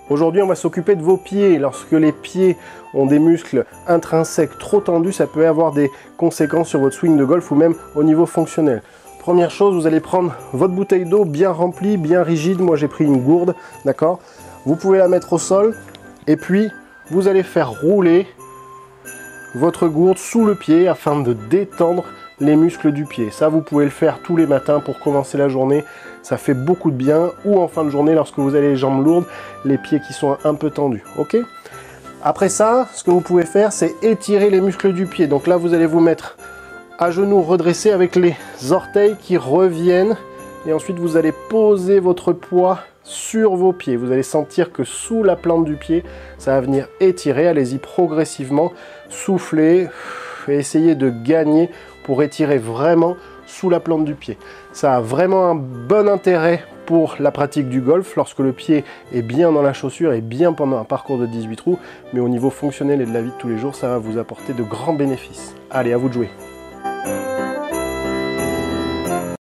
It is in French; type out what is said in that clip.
Aujourd'hui, on va s'occuper de vos pieds. Lorsque les pieds ont des muscles intrinsèques trop tendus, ça peut avoir des conséquences sur votre swing de golf ou même au niveau fonctionnel. Première chose, vous allez prendre votre bouteille d'eau bien remplie, bien rigide. Moi, j'ai pris une gourde, d'accord? Vous pouvez la mettre au sol et puis vous allez faire rouler votre gourde sous le pied afin de détendre les muscles du pied. Ça, vous pouvez le faire tous les matins pour commencer la journée. Ça fait beaucoup de bien. Ou en fin de journée, lorsque vous avez les jambes lourdes, les pieds qui sont un peu tendus. Ok? Après ça, ce que vous pouvez faire, c'est étirer les muscles du pied. Donc là, vous allez vous mettre à genoux redressés avec les orteils qui reviennent. Et ensuite, vous allez poser votre poids sur vos pieds. Vous allez sentir que sous la plante du pied, ça va venir étirer. Allez-y progressivement. Soufflez et essayez de gagner pour étirer vraiment sous la plante du pied. Ça a vraiment un bon intérêt pour la pratique du golf lorsque le pied est bien dans la chaussure et bien pendant un parcours de 18 trous, mais au niveau fonctionnel et de la vie de tous les jours, ça va vous apporter de grands bénéfices. Allez, à vous de jouer.